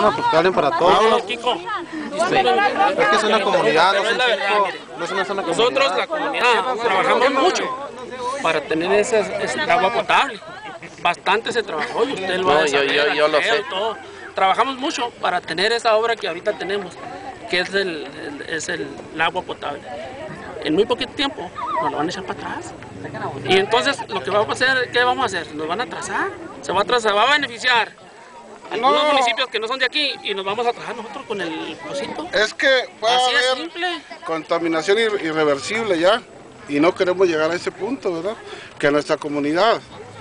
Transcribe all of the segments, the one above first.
No, pues que hablen para todos. No, Kiko. Sí. Es que es una comunidad, no es un circo, no es una zona comunidad. Nosotros, la comunidad, trabajamos mucho para tener ese agua potable. Bastante se trabajó y usted lo va a saber, yo lo sé. y todo. Trabajamos mucho para tener esa obra que ahorita tenemos, que es el agua potable. En muy poquito tiempo nos lo van a echar para atrás. Y entonces lo que vamos a hacer, ¿qué vamos a hacer? Nos van a atrasar. Se va a atrasar, va a beneficiar a algunos municipios que no son de aquí y nos vamos a trabajar nosotros con el cosito. Es que puede Así haber es simple. contaminación irreversible ya y no queremos llegar a ese punto, ¿verdad? Que nuestra comunidad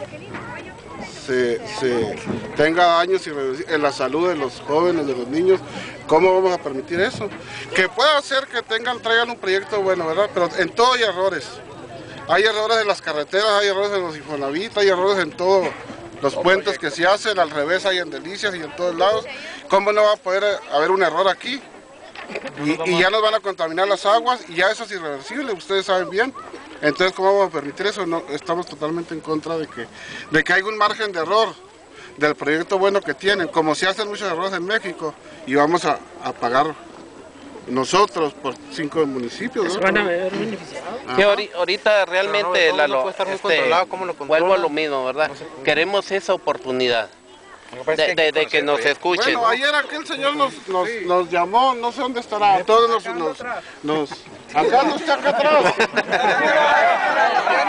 se tenga daños irreversibles en la salud de los jóvenes, de los niños. ¿Cómo vamos a permitir eso? Que pueda ser que traigan un proyecto bueno, ¿verdad? Pero en todo hay errores. Hay errores en las carreteras, hay errores en los Infonavit, hay errores en todos los puentes que se hacen, al revés hay en Delicias y en todos lados. ¿Cómo no va a poder haber un error aquí? Y ya nos van a contaminar las aguas y ya eso es irreversible, ustedes saben bien. Entonces, ¿cómo vamos a permitir eso? No, estamos totalmente en contra de que haya un margen de error del proyecto bueno que tienen, como se hacen muchos errores en México, y vamos a pagar nosotros por 5 municipios, ¿no? Se van a ver beneficiados. Que ahorita realmente, no puede estar muy controlado, ¿cómo lo controlan? vuelvo a lo mismo, ¿verdad? Queremos esa oportunidad de que nos escuchen. Bueno, ayer aquel señor nos llamó, no sé dónde estará, todos acá no está acá atrás.